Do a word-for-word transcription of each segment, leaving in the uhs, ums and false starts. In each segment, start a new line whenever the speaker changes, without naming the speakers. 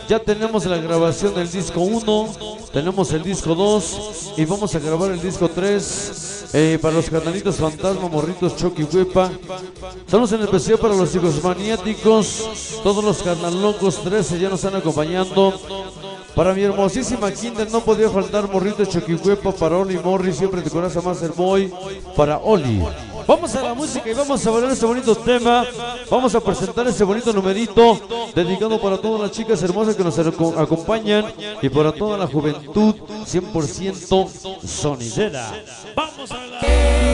ya tenemos la grabación del disco uno, tenemos el disco dos y vamos a grabar el disco tres. Eh, para los carnalitos Fantasma, Morritos, Chucky, Huepa. Saludos en especial para los chicos maniáticos, todos los carnalocos trece ya nos están acompañando. Para mi hermosísima Kinder no podía faltar Morritos, Chucky, Huepa. Para Oli Morri, siempre te conoce más el boy. Para Oli. Vamos a la música y vamos a bailar este bonito tema. Vamos a presentar este bonito numerito dedicado para todas las chicas hermosas que nos acompañan y para toda la juventud cien por ciento sonidera. Vamos a la...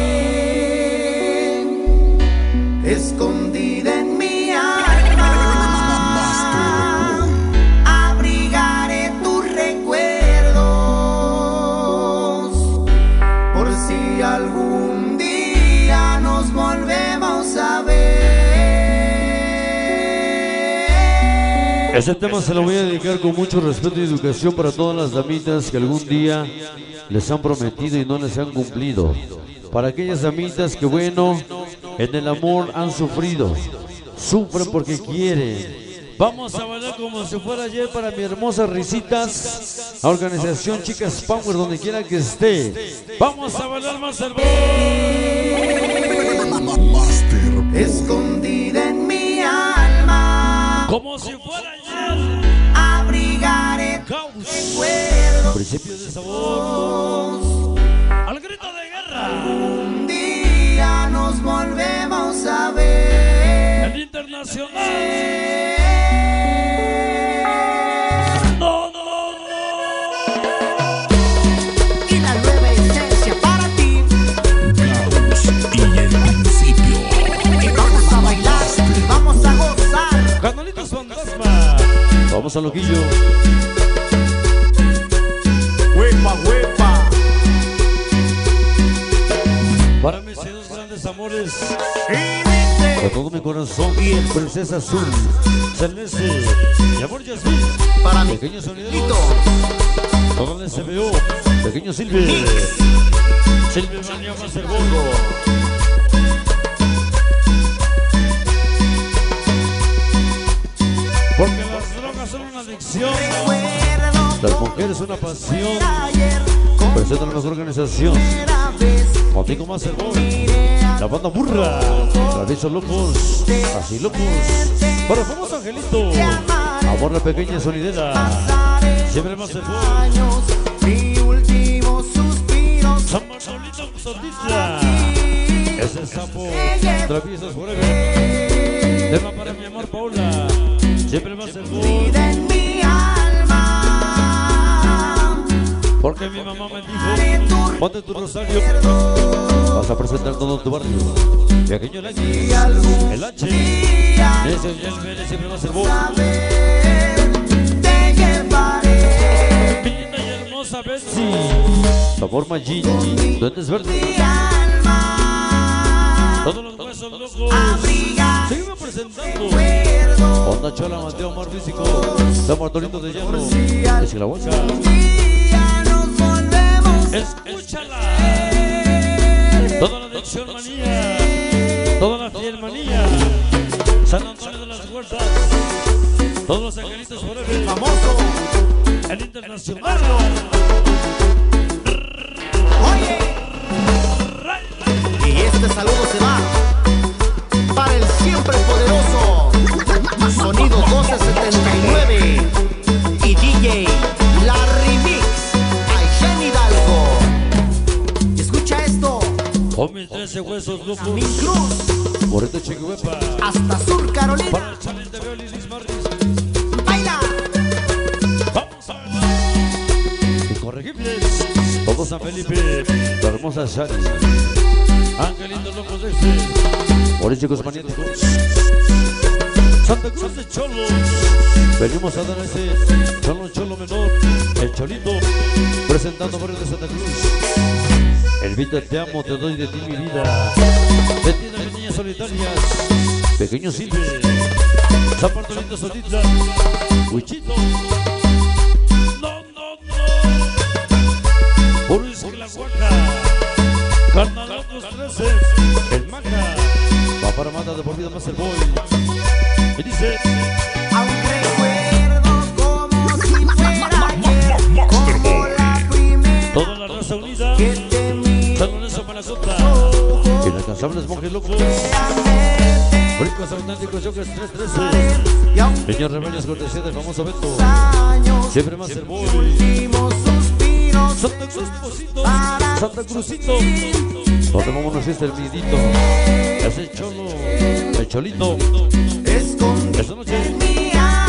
Escondida en mi alma, abrigaré tus recuerdos, por si algún día nos volvemos a ver.
Este tema se lo voy a dedicar con mucho respeto y educación para todas las damitas que algún día les han prometido y no les han cumplido. Para aquellas damitas que, bueno, en el amor han sufrido, sufren porque quieren. Vamos a bailar como si fuera ayer para mi hermosa Risitas, a Organización Chicas Power, donde quiera que esté. Vamos a bailar más el boy.
Escondida en mi alma,
como si fuera ayer,
abrigaré recuerdos,
principio de sabor, al grito de guerra.
Un día nos volvemos a ver.
El internacional. No, no, no.
Y la nueva esencia para ti.
Caos y el principio.
Y vamos a bailar y vamos a gozar.
Carnalitos Fantasma. Vamos a loquillo.
Huepa, huepa.
Para mis dos grandes amores,
Y dice,
con todo mi corazón, y el Princesa Azul, Celeste y Amor Yasmin,
para mi
pequeño sonidero,
hito.
todo el S B O, pequeño Silver, Silver Mania más el borgo. Porque las drogas son una adicción,
Recuerdo
las mujeres una pasión.
ayer,
Presenta la mejor organización,
primera vez
contigo más el boy,
miré a
la banda burra, Traviesos Locos, así locos, para el famoso Angelito, Amor la pequeña sonidera,
pasaré
siempre más el boy,
años, mi último suspiro.
San Bartolito Sotitla, ese sapo, Traviesos Forever, tema para mi amor Paula, siempre más el boy,
Vida en mi alma,
porque mi mamá me dijo, ponte tu rosario, vas a presentar todo tu barrio, pequeño el H, el H, ese es el Vélez, siempre más el boy.
saber, te llevaré.
Mi linda y hermosa Betsy, sabor Maggi, duendes verdes,
Mi alma,
todos los huesos locos.
abriga
Seguimos presentando
recuerdos.
Onda Chola, Mateo Mar Físico, San Bartolito de Llano, es la hueca.
Día nos volvemos.
Escúchala. Toda la adicción manía, toda la fiel manía, San Antonio de las Huertas, todos los angelitos forever,
Famoso.
el internacional.
Oye. Y este saludo se va para el siempre poderoso Sonido doce setenta y nueve y D J La Remix Aishen Hidalgo. Escucha esto,
Con mis trece huesos locos,
Min Cruz
Morrito Chiquihuepa,
hasta Sur
para
Carolina.
el challenge de Beoli Liz Marris.
Baila.
Vamos a bailar. Incorregibles, todos San Felipe, la hermosa Shari, Angelitos locos de este, por chicos maniáticos, Santa Cruz de Cholos, venimos a dar a ese cholo cholo menor, el Cholito, presentando barrio de Santa Cruz. El Vita te amo, te doy de ti mi vida, de ti de mis niñas solitarias, pequeño Silve, San Bartolito Solita, Huichito. Boris y la Huaca, Carnalocos trece, el Maca, va para mata de por vida más el boy. Y dice,
Aún recuerdo cómo
Ensambles Monjes Locos.
amarte,
Ricos Auténticos Jokers tres trece.
y aunque
Niños Rebeldes, cortesía del famoso Beto.
años,
Siempre más el boy.
últimos suspiros
Santa Cruz, Posito.
para
Santa Cruzito. Donde vámonos fiesta el midito. Es el cholo. El cholito.
escondido
Esta noche.
en mi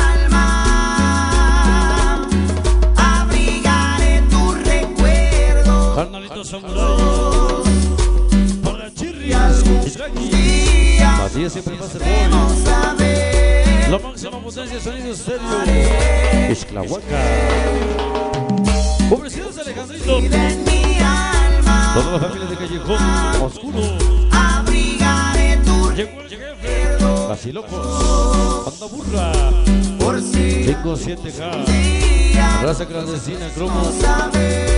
alma. Abrigaré tu recuerdo.
Carnalito Samurai. Para Chirri. Y Draghi.
Día
Matías siempre más el boy.
vamos a ver.
La máxima potencia, sonido estéreo. Esclahuaca. Publicidades Alejandrito.
Vida en mi alma.
Toda la familia de Callejón Oscuro.
Abrigaré tu
Llegó el jefe.
recuerdo.
Vacilocos. Banda Burra.
Por si
cinco siete K.
día
Raza clandestina, cromo.
vamos a ver.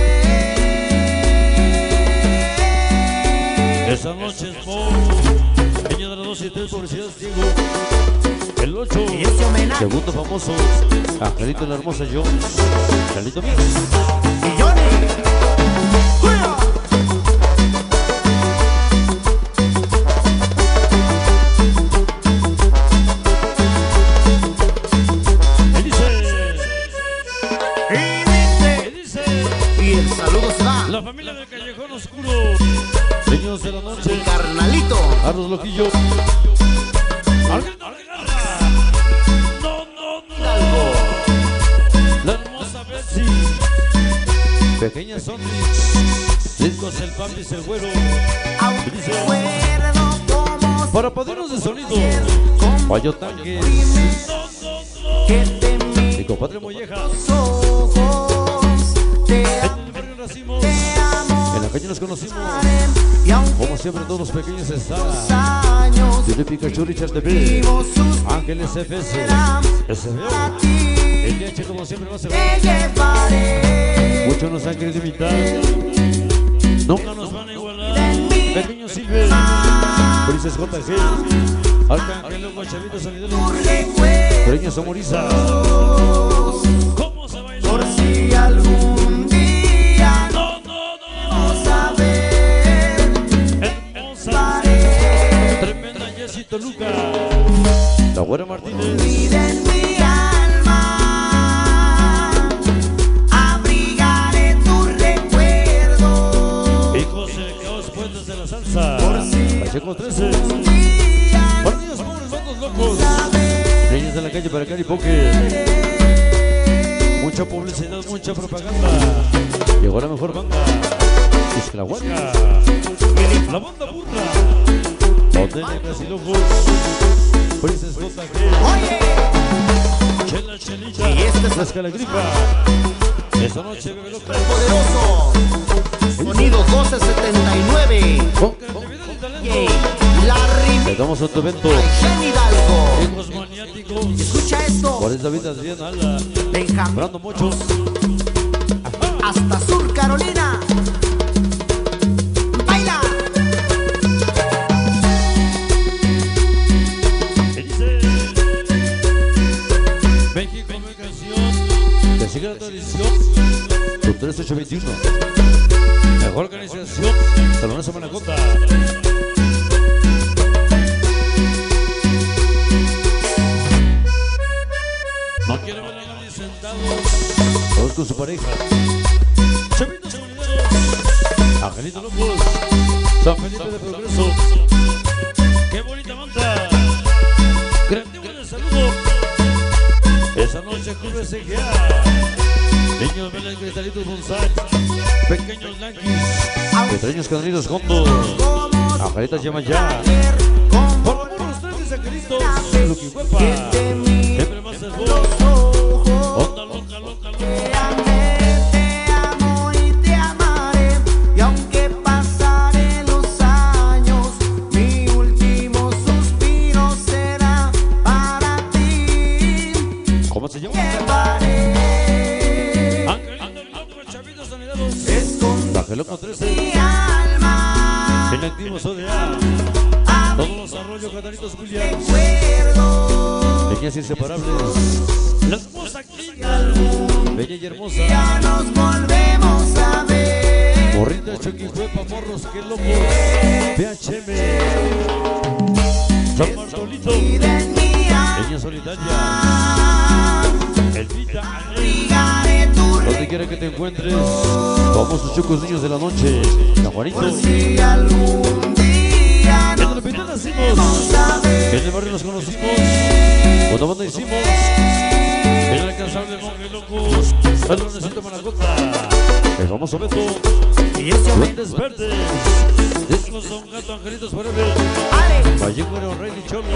Esta noche es Mo. Peña de la dos y tres, publicidades Diego. El ocho.
Y ese homenaje
Segundo famoso. Angelito la hermosa Jones. Angelito Mix.
y Johnny. ¡Juega!
Él dice.
Y dice,
Él dice.
y el saludo se va.
La familia del Callejón Oscuro. Niños de la noche.
Carnalito.
Carlos Loquillo. Argento Algarra. No, no, no. La hermosa Betsy. Pequeña Sonrix. Discos el Papis, el Güero.
Aún
Dice.
recuerdo cómo
Para padrinos de sonido. Guayo Tanques.
que te
Mi
mis
compadre Molleja.
ojos te
En el barrio nacimos.
amo
En la calle nos conocimos.
y aunque
Como siempre todos los pequeños están.
años
Tiene Pikachu, Richard T V.
vivo sus
Ángeles F S. S B O.
a ti
El D H como siempre va a ser.
te llevaré
Muchos nos han querido imitar. Nunca nos van a igualar. Pequeño Silver. Ulises J G. Arcángel Longo, Chavito Sonidero.
recuerdos
Pequeño Somoriza. ¿Cómo se baila?
por si algún día
No, no, no.
vamos a ver
Hermosa.
paré
Tremenda Jessie Toluca. La Güera Martínez.
vida en mi alma abrigaré tu recuerdo
Hijos del caos, puentes de la salsa.
por si
Pacheco trece.
algún día
Para niños pobres, bandos locos.
saber
Niños de la calle para Cari Poque. Mucha publicidad, mucha propaganda. Llegó la mejor banda. Isclahuaca. La banda burra. Hotel Casi Locos. Princess J G.
oye
Chela Chelita.
y este es
La Escalagripa. Esta noche bebe loca.
el poderoso sonido doce setenta y nueve
Con creatividad y talento.
la
Le
remix
damos otro evento.
Aishen Hidalgo.
Hijos maniáticos.
Escucha esto
cuarenta vidas bien ala.
Benjamín
Brando mucho.
hasta Sur Carolina. Baila.
¿Qué dice? México, mi canción. Que siga la tradición. Tu tres ocho veintiuno. Mejor organización. Salones Manacota. No quiero ver a nadie sentados. Todos con su pareja. Chavitos Unidos. Angelito Locos. San Felipe de Progreso. Qué bonita banda. Creativo de saludo. Esa noche Club S G A. Niños Vélez, Cristalitos Bonsai. Pequeños Yankees. Pequeños Canarios Juntos. Angelitas llama ya. Por favor, los tres angelitos. Luqui Huepa. Siempre más el voz. Onda loca, loca,
Te
loca.
amé, te amo y te amaré. Y aunque pasaré los años, mi último suspiro será para ti.
¿Cómo se llama?
Llevaré
Angelito Loco, Chavitos Sanidados.
escondido
Ángel Loco trece.
mi alma.
En activos O D A. Todos los arroyos Cataritos Williams.
Recuerdo
Niñas inseparables. La hermosa Kinga. Bella y hermosa.
ya nos volvemos a ver.
Morrita, Choquihuepa, morros, qué locos. B H M. San Bartolito. Peña Solitaria. Elvita. Donde quiera que te encuentres. Vamos tus chocos niños de la noche. San Juanito. En el hospital nacimos. En el barrio nos conocimos. Cuando banda hicimos. En el alcanzable monje locos. El necesito Manacota. El famoso Beto. Duendes verdes. Discos son gato, angelitos forever. Vallejo era un rey y cholo.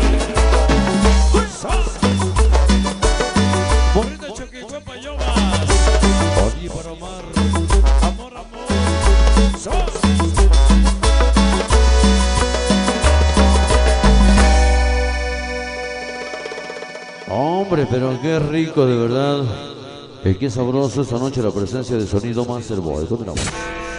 Morrita, Choquihuepa, Yomas. Oli para Omar. Amor, amor. ¡Sos! Hombre, pero qué rico de verdad. Y qué sabroso esta noche la presencia de Sonido Master Boy. Continuamos.